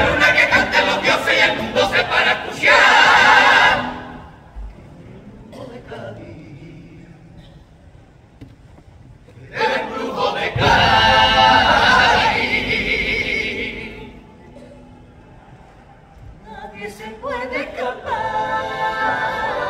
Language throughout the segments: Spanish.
luna que canten los dioses y el mundo se para a escuchar. De Cádiz, el embrujo de Cádiz, nadie se puede escapar.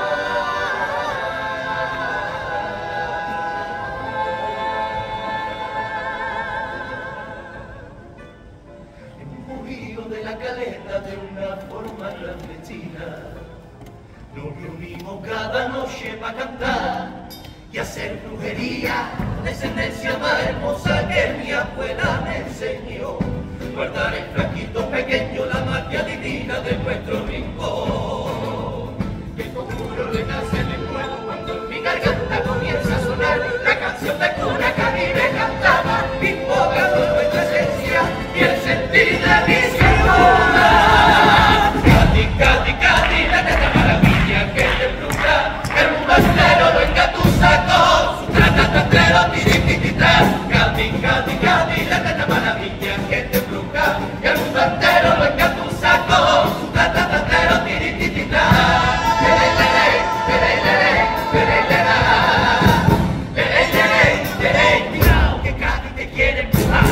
De la caleta de una forma clandestina nos reunimos cada noche para cantar y hacer brujería, descendencia más hermosa que mi abuela me enseñó, guardar en frasquito pequeño la magia divina de nuestro rincón. Que conjuro le nace en el fuego cuando en mi garganta comienza a sonar la canción de cuna que a mí me cantaba, invocando nuestra esencia y el sentir de mi Cádiz, Cádiz, Cádiz, la teta maravilla que te embruja, el mundo entero lo engatusa con su tratatratero, tiritititra. Cádiz, Cádiz, Cádiz, la teta maravilla que te embruja, el mundo entero lo engatusa con su tratatratero, tiritititra. Cuidado que Cádiz te quiere empujar.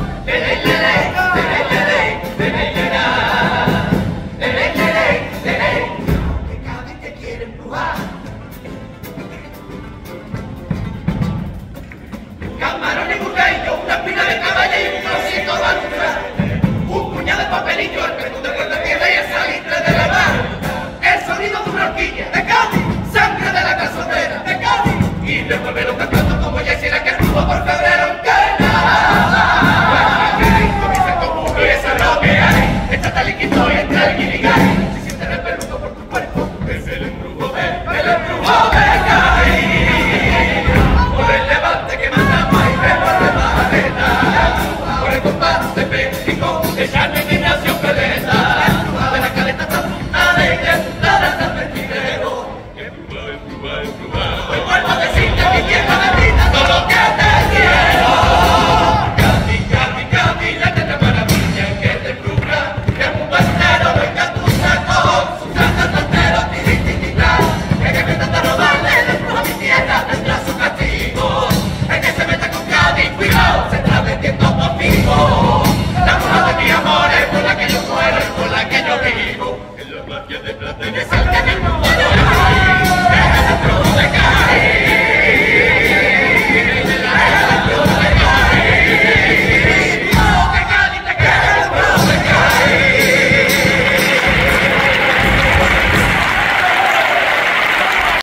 Camarones burgueños, una espina de caballo y un trocito de alumbrado, un puñado de papelillo, el menú de Puerto Tierra y el salitre de la mar, el sonido de una horquilla, de Cádiz, sangre de la casotera, de Cádiz, y revuelve los